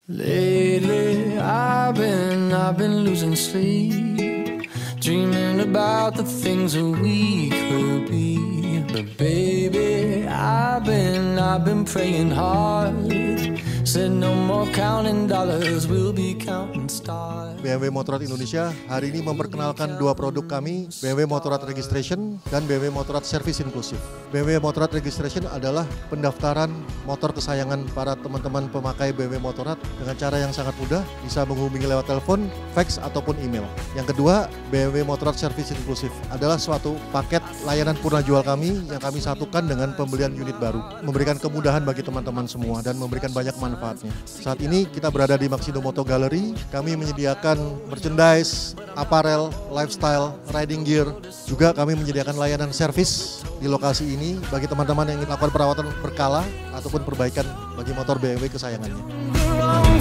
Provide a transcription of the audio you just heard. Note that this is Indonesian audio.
Lately, I've been losing sleep, dreaming about the things that we could be. But baby, I've been praying hard. Said no more counting dollars, we'll be counting stars. BMW Motorrad Indonesia hari ini memperkenalkan dua produk kami, BMW Motorrad Registration dan BMW Motorrad Service Inklusif. BMW Motorrad Registration adalah pendaftaran motor kesayangan para teman-teman pemakai BMW Motorrad dengan cara yang sangat mudah, bisa menghubungi lewat telepon, fax, ataupun email. Yang kedua, BMW Motorrad Service Inklusif adalah suatu paket layanan purna jual kami yang kami satukan dengan pembelian unit baru, memberikan kemudahan bagi teman-teman semua dan memberikan banyak manfaatnya. Saat ini kita berada di Maxindo Moto Gallery, kami menyediakan merchandise, apparel, lifestyle, riding gear. Juga kami menyediakan layanan servis di lokasi ini bagi teman-teman yang ingin melakukan perawatan berkala ataupun perbaikan bagi motor BMW kesayangannya.